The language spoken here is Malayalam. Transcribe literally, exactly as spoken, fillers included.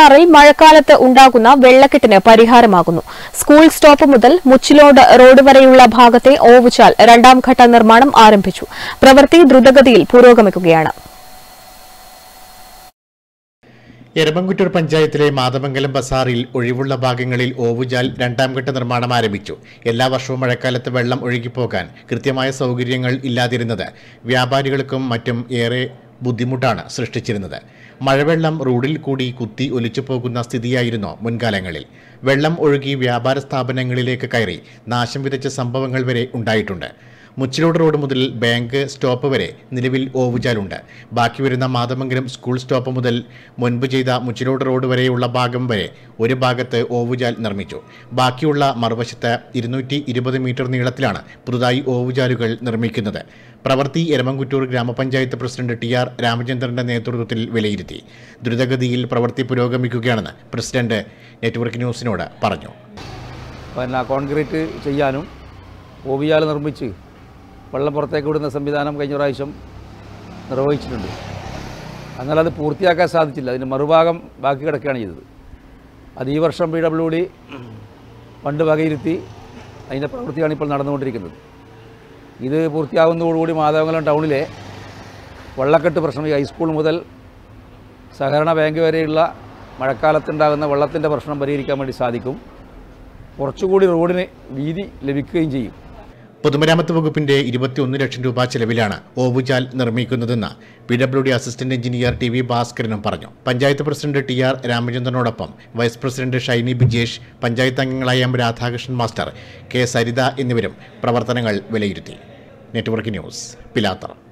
മൂന്നാറിൽ മഴക്കാലത്ത് ഉണ്ടാകുന്ന വെള്ളക്കെട്ടിന് പരിഹാരമാകുന്നു. സ്കൂൾ സ്റ്റോപ്പ് മുതൽ മുച്ചിലോട് റോഡ് വരെയുള്ള ഭാഗത്തെ ഓവുചാൽ രണ്ടാം ഘട്ട നിർമ്മാണം ആരംഭിച്ചു. പ്രവൃത്തി ദ്രുതഗതിയിൽ പുരോഗമിക്കുകയാണ്. എരമംകുറ്റൂർ പഞ്ചായത്തിലെ മാതമംഗലം ബസാറിൽ ഒഴിവുള്ള ഭാഗങ്ങളിൽ ഓവുചാൽ രണ്ടാം ഘട്ട നിർമ്മാണം ആരംഭിച്ചു. എല്ലാ വർഷവും മഴക്കാലത്ത് വെള്ളം ഒഴുകിപ്പോകാൻ കൃത്യമായ സൗകര്യങ്ങൾ ഇല്ലാതിരുന്നത് വ്യാപാരികൾക്കും മറ്റും ഏറെ ബുദ്ധിമുട്ടാണ് സൃഷ്ടിച്ചിരുന്നത്. മഴവെള്ളം റോഡിൽ കൂടി കുത്തി ഒലിച്ചു പോകുന്ന സ്ഥിതിയായിരുന്നു മുൻകാലങ്ങളിൽ. വെള്ളം ഒഴുകി വ്യാപാര സ്ഥാപനങ്ങളിലേക്ക് കയറി നാശം വിതച്ച സംഭവങ്ങൾ വരെ ഉണ്ടായിട്ടുണ്ട്. മുച്ചിലോട് റോഡ് മുതൽ ബാങ്ക് സ്റ്റോപ്പ് വരെ നിലവിൽ ഓവുചാലുണ്ട്. ബാക്കി വരുന്ന മാതമംഗലം സ്കൂൾ സ്റ്റോപ്പ് മുതൽ മുൻപ് ചെയ്ത മുച്ചിലോട് റോഡ് വരെയുള്ള ഭാഗം വരെ ഒരു ഭാഗത്ത് ഓവുചാൽ നിർമ്മിച്ചു. ബാക്കിയുള്ള മറുവശത്ത് ഇരുന്നൂറ്റി ഇരുപത് മീറ്റർ നീളത്തിലാണ് പുതുതായി ഓവുചാലുകൾ നിർമ്മിക്കുന്നത്. പ്രവൃത്തി എരമംകുറ്റൂർ ഗ്രാമപഞ്ചായത്ത് പ്രസിഡന്റ് ടി ആർ രാമചന്ദ്രന്റെ നേതൃത്വത്തിൽ വിലയിരുത്തി. ദ്രുതഗതിയിൽ പ്രവൃത്തി പുരോഗമിക്കുകയാണെന്ന് പ്രസിഡന്റ് നെറ്റ്വർക്ക് ന്യൂസിനോട് പറഞ്ഞു. പിന്നെ കോൺക്രീറ്റ് ചെയ്യാനും ഓവുചാൽ നിർമ്മിച്ച് വെള്ളം പുറത്തേക്ക് വിടുന്ന സംവിധാനം കഴിഞ്ഞ പ്രാവശ്യം നിർവഹിച്ചിട്ടുണ്ട്. അങ്ങനെ അത് പൂർത്തിയാക്കാൻ സാധിച്ചില്ല. അതിന് മറുഭാഗം ബാക്കി കിടക്കുകയാണ് ചെയ്തത്. അത് ഈ വർഷം പി ഡബ്ല്യു ഡി ഫണ്ട് വകയിരുത്തി അതിൻ്റെ പ്രവൃത്തിയാണ് ഇപ്പോൾ നടന്നുകൊണ്ടിരിക്കുന്നത്. ഇത് പൂർത്തിയാകുന്നതോടുകൂടി മാതമംഗലം ടൗണിലെ വെള്ളക്കെട്ട് പ്രശ്നം, ഈ ഹൈസ്കൂൾ മുതൽ സഹകരണ ബാങ്ക് വരെയുള്ള മഴക്കാലത്തുണ്ടാകുന്ന വെള്ളത്തിൻ്റെ പ്രശ്നം പരിഹരിക്കാൻ വേണ്ടി സാധിക്കും. കുറച്ചുകൂടി റോഡിന് വീതി ലഭിക്കുകയും ചെയ്യും. പൊതുമരാമത്ത് വകുപ്പിന്റെ ഇരുപത്തിയൊന്ന് ലക്ഷം രൂപ ചെലവിലാണ് ഓവുചാൽ നിർമ്മിക്കുന്നതെന്ന് P W D assistant engineer T V ഭാസ്കരനും പറഞ്ഞു. പഞ്ചായത്ത് പ്രസിഡന്റ് ടി ആർ രാമചന്ദ്രനോടൊപ്പം വൈസ് പ്രസിഡന്റ് ഷൈനി ബിജേഷ്, പഞ്ചായത്ത് അംഗങ്ങളായ M Radhakrishnan master, K Saritha എന്നിവരും പ്രവർത്തനങ്ങൾ വിലയിരുത്തി. Network news, Pilathara.